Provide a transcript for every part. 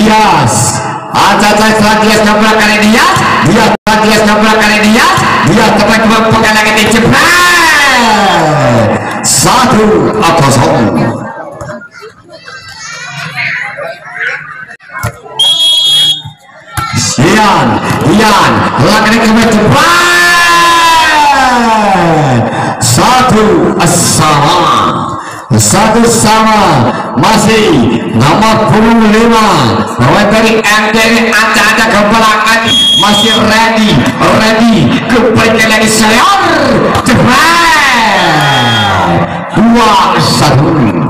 Dias. Aja-aja Dias nabrak kali Dias. Dias nabrak kali Dias. Dias coba pegang lagi di jebret. 1-0. Dian lagi ke jebret. 1-1 masih nomor 25 dari MDN Aca-Aca ke belakang masih ready kembali lagi Sayor jebret. 2-1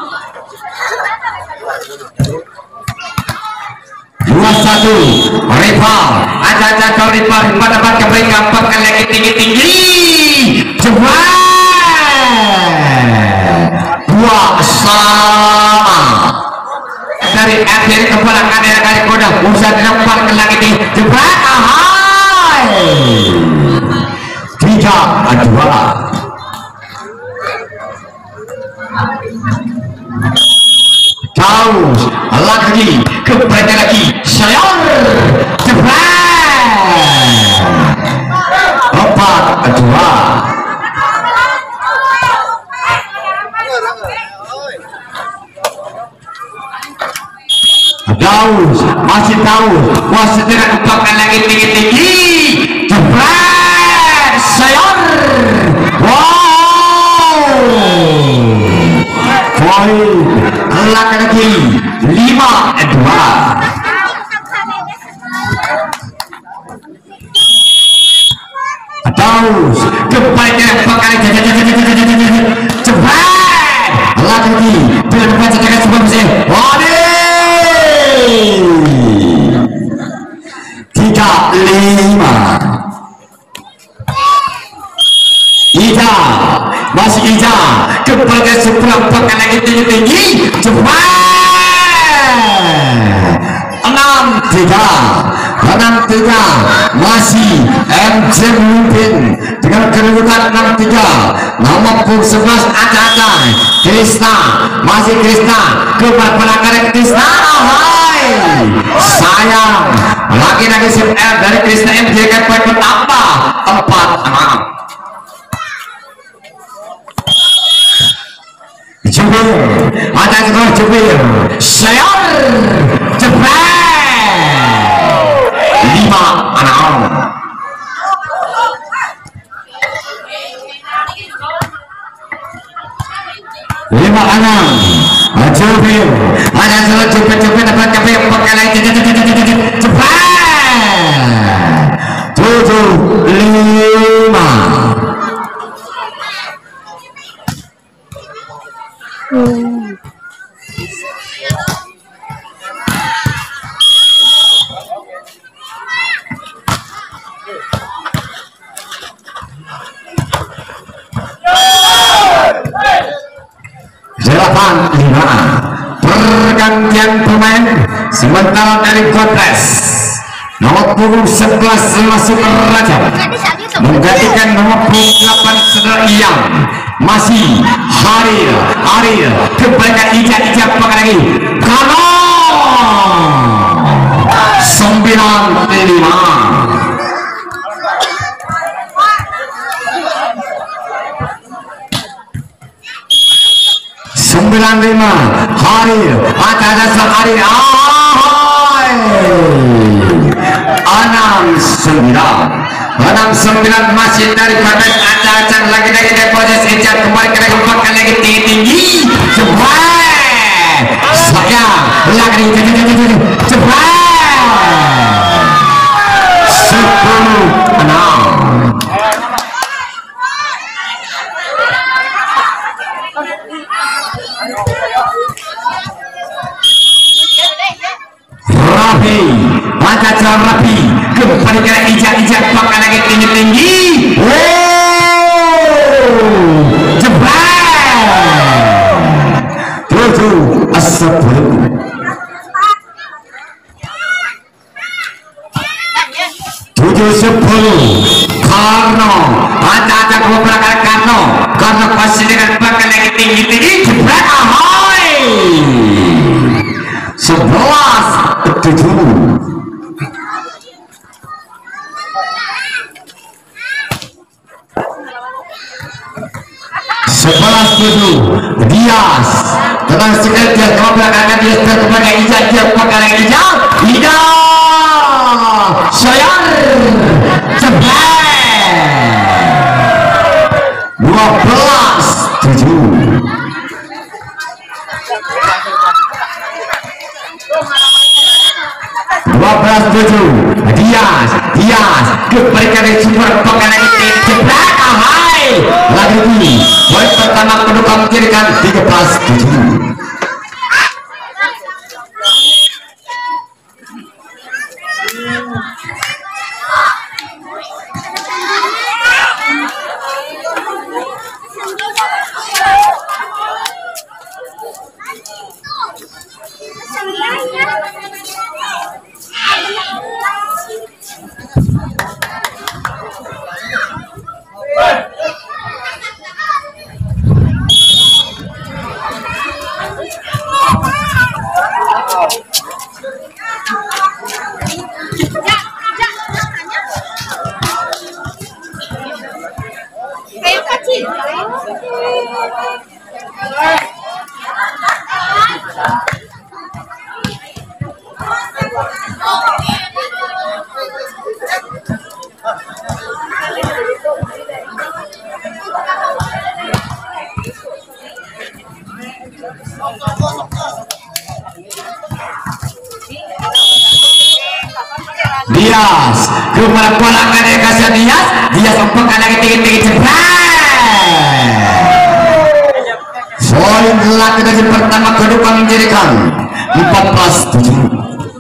rival Aca-Aca ke rival dapat kembali gampangkan lagi tinggi jebret. 2-2 dari akhir ke belakang dari kali kuda usah dilempar lagi di jebret. 3-2 jauh lagi kepada lagi Sayor jebret. 4-2 Daus masih tidak kembangkan lagi tinggi jebret. Sayor poin lagi 5-2. Daus kembali jebret lagi dengan baca dengan sebab sih. 3-5 Ija masih Ija kembali sebelah pekan lagi tinggi jebret. 6-3 masih MC memimpin dengan kedudukan 6-3. Nomor 11 Aca-Aca Krisna masih Krisna kembali Krisna. Sayang lagi sim L dari Krisna MJK poin bertambah 4-6. Jubir ada juga Jubir Sayor jebret. 5-6. Jubir ada juga Jubir dapat Jubir pakai lagi jebret. 7-5. Pergantian pemain sementara dari Godres nomor punggung 11 masuk Raja menggantikan nomor punggung 8 Saudara Iyang masih Haril kembalikan Ija pakai lagi Kano 9-5. Haril ada Haril 6-9 masih dari badan Aca-Aca lagi dari posisi Ija kembali lagi tinggi jebret. Saya lagi jebret. 10-6. Rapi kembali ke Ija pakai lagi tinggi jebret. 7-10. Karno ada beberapa Karno pasti dengan pakai lagi tinggi jebret. 11-13. Dias tenang sekali dia ke belakang dia kepada Ija dia pakai Ija sayang jebret 12-7 Dias keberikan super pakanan ini jebret ahai lagi poin pertama kedua menjadikan 13-7 Dias kemana polangan yang kasih Dias umpamkan lagi tinggi-tinggi jebret poin laki dari pertama kedua menjadikan 14-7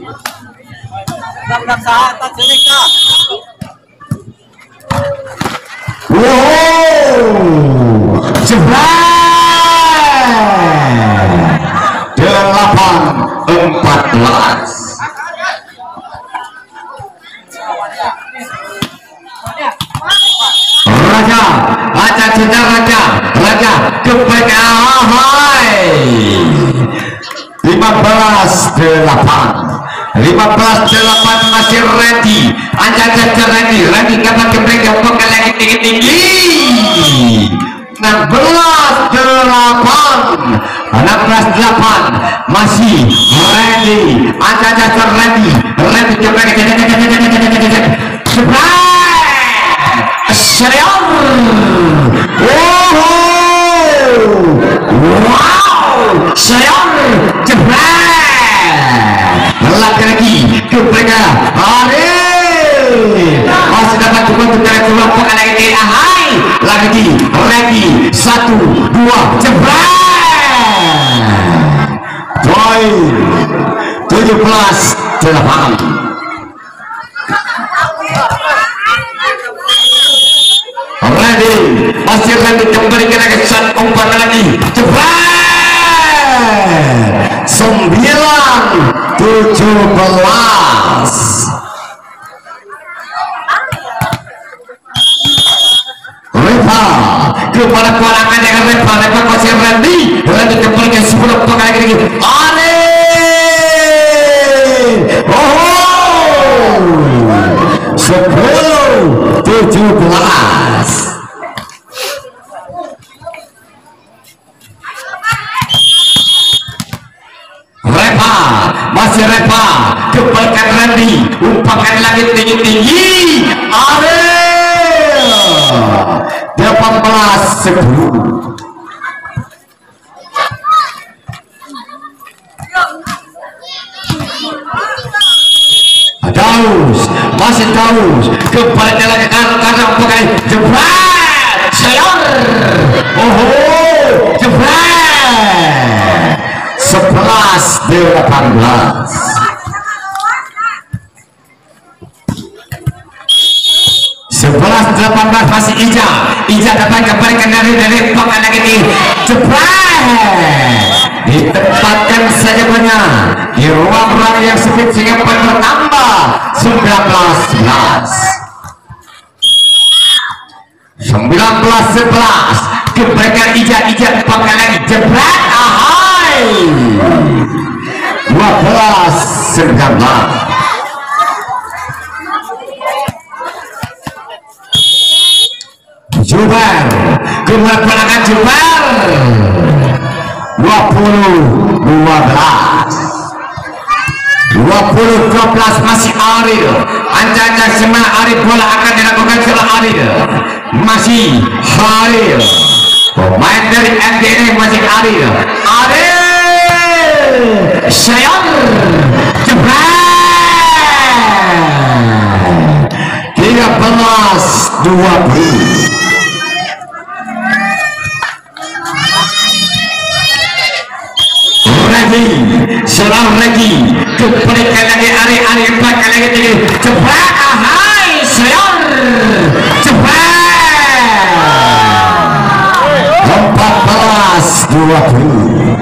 jebret 8-14 Raja cedera Raja kepada ahai 15-8 masih ready Randy kapan kemereka bukan lagi tinggi-tinggi 16-8 masih ready Randy kemereka Syariah wow Syariah jebret lagi ke mereka masih dapat untuk kelompok lagi ahai lagi 1-2 jebret poin 17-8 masih Randy kembali ke kesan umpan lagi jebret 9-17 Reva kepada polangan yang Reva masih Randy kembali ke 10 pokok lagi oh 10-17 masih Reva kembalikan Randy umpamkan lagi tinggi-tinggi 18-10 masih Daus kembalikan lagi karena umpamkan jebret sayang jebret 11-18 masih Ija dapat kembalikan dari pakai lagi di jebret ditempatkan saja banyak di ruang-ruang yang sempit sehingga poin bertambah 19-11 kembalikan Ija pakai lagi jebret ahai 12-19 Jubar kembali pelanggan Jubar 20-12 masih Aril. Ancang-ancang semangat Aril, bola akan dilakukan oleh Aril. Masih Aril. Pemain dari MDN masih Aril. Aril Sayang jebret 13-20. Seorang lagi kebalikan lagi Ari belakang lagi tinggi jebret. Ahai Sayang jebret 14-20.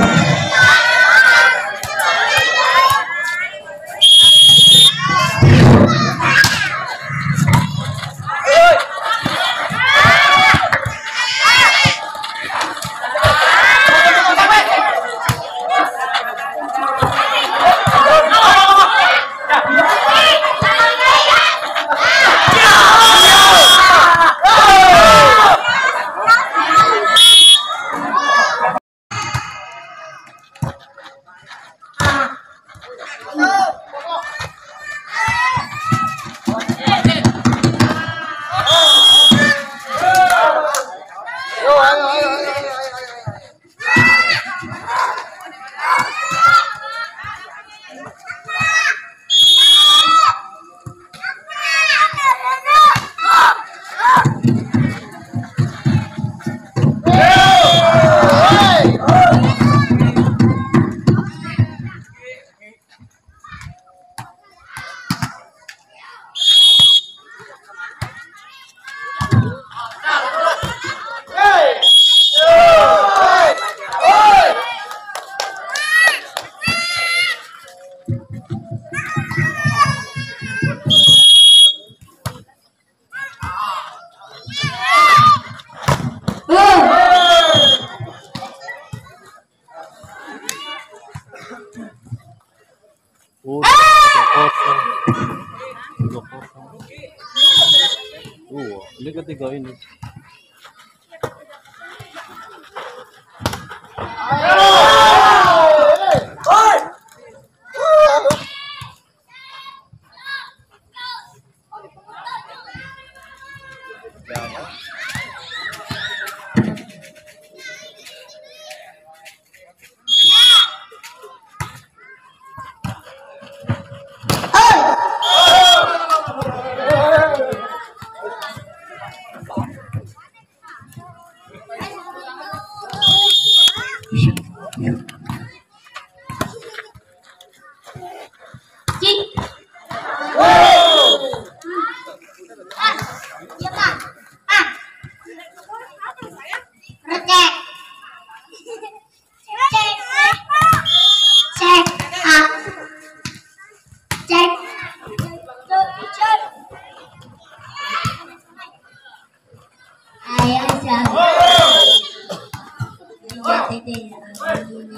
Ini ketiga ini.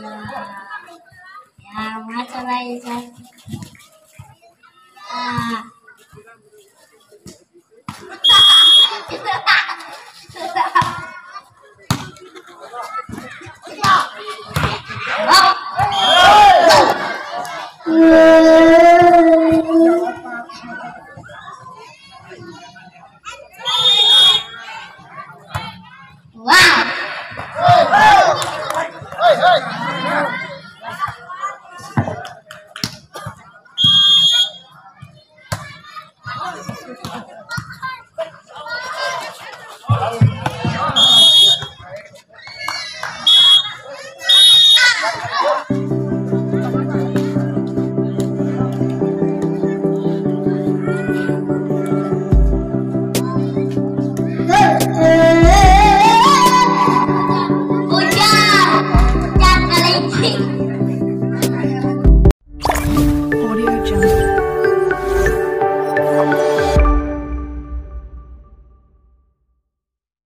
Ya, macam lain.